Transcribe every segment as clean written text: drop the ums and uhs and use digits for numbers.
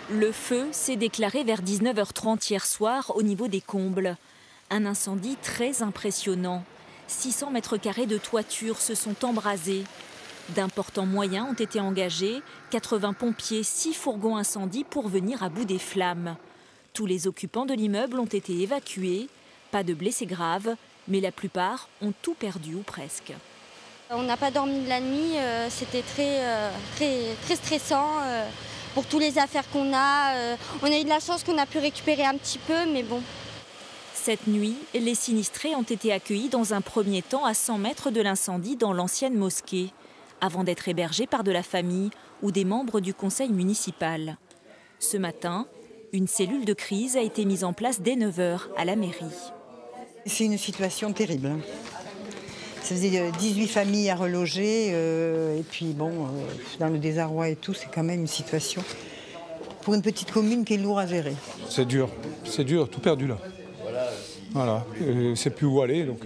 Le feu s'est déclaré vers 19h30 hier soir au niveau des combles. Un incendie très impressionnant. 600 mètres carrés de toiture se sont embrasés. D'importants moyens ont été engagés, 80 pompiers, 6 fourgons incendie pour venir à bout des flammes. Tous les occupants de l'immeuble ont été évacués. Pas de blessés graves, mais la plupart ont tout perdu ou presque. On n'a pas dormi de la nuit, c'était très stressant pour toutes les affaires qu'on a. On a eu de la chance qu'on a pu récupérer un petit peu, mais bon. Cette nuit, les sinistrés ont été accueillis dans un premier temps à 100 mètres de l'incendie dans l'ancienne mosquée, avant d'être hébergés par de la famille ou des membres du conseil municipal. Ce matin, une cellule de crise a été mise en place dès 9h à la mairie. C'est une situation terrible. Ça faisait 18 familles à reloger et puis bon, dans le désarroi et tout, c'est quand même une situation pour une petite commune qui est lourde à gérer. C'est dur, tout perdu là. Voilà, c'est plus où aller, donc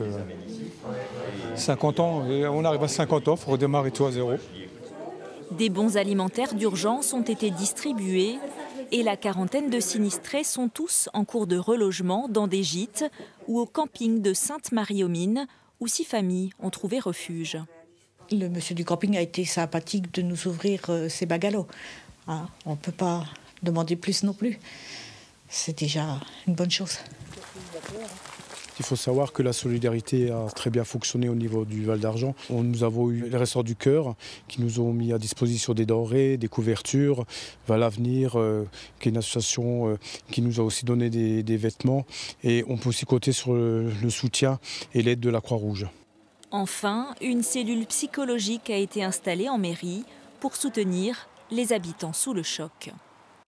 50 ans, et on arrive à 50 ans, il faut redémarrer tout à zéro. Des bons alimentaires d'urgence ont été distribués et la quarantaine de sinistrés sont tous en cours de relogement dans des gîtes ou au camping de Sainte-Marie-aux-Mines, où 6 familles ont trouvé refuge. Le monsieur du camping a été sympathique de nous ouvrir ses bungalows. Hein, on ne peut pas demander plus non plus. C'est déjà une bonne chose. Il faut savoir que la solidarité a très bien fonctionné au niveau du Val d'Argent. Nous avons eu les Restos du Cœur qui nous ont mis à disposition des denrées, des couvertures. L'avenir, qui est une association qui nous a aussi donné des vêtements. Et on peut aussi compter sur le soutien et l'aide de la Croix-Rouge. Enfin, une cellule psychologique a été installée en mairie pour soutenir les habitants sous le choc.